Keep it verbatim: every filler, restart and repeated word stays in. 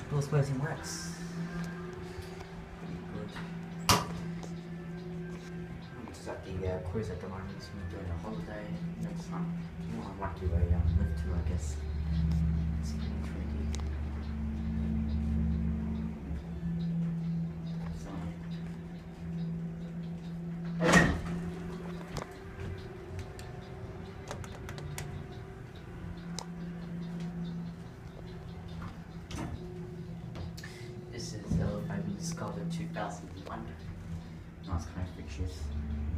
Those person works. Pretty good. I'm just at the uh, cruise at the moment, so we're doing a holiday next time. Well, I'm lucky where I live to, I guess. It's pretty tricky. So, this is uh, I discovered two thousand one. Nice kind of pictures.